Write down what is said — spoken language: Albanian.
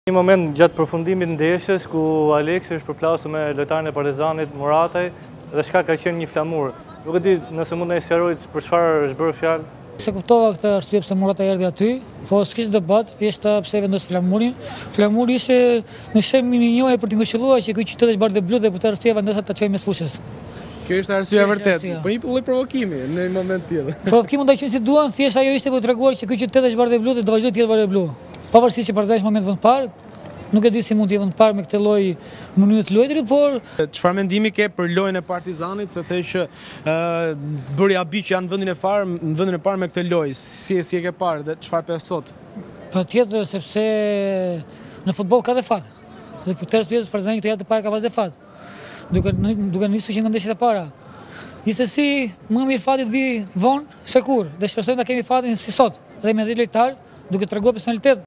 Një moment gjatë përfundimit ndeshjes ku Aleksi është përplasur me lojtarin e Partizanit Murataj dhe shka ka qenë një flamur. Nuk e di nëse mund të sqaroj për çfarë është bërë fjalë. Se kuptova këtë arsye pse Murataj erdhi aty, po s'kishte debat, thjesht pse vendos flamurin. Flamuri ishte në shembull një njohje për të këshilluar që ky qytet është bardhë blu dhe për të arsye vendosa ta çojmë mes fushës. Kjo është arsyeja vërtet. Po një lloj provokimi në një moment tjetër. Provokimi mund ta quajmë si duan, thjesht ajo ishte për t'treguar që ky qytet është bardhë blu dhe do vazhdoj të jetë bardhë blu. Pavarësisht që Partizani në moment vend parë, nuk e di si mund të jetë vend parë me këtë lloj mënyrë të luajtjes, por çfarë mendimi ke për lojën e Partizanit, se the që bëri habi që janë në vendin e parë me këtë lojë. Si e ke parë dhe çfarë pe sot? Patjetër, sepse në futboll ka dhe fat. Dhe për tërë vjetës Partizani këtë javë të parë ka pas dhe fat. Duke nisur që nga ndeshjet e para. Gjithsesi, më mirë fati të vi vonë se kurrë, dhe shpresojmë ta kemi fatin si sot, dhe me 10 lojtar, duke treguar personalitet.